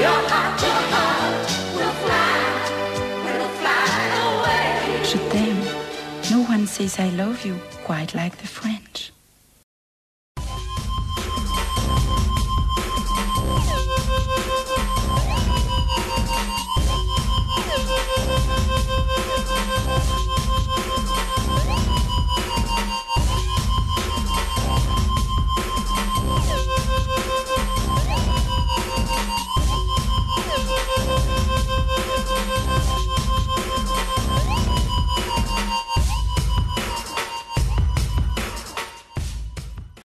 Je t'aime. No one says I love you quite like the friend.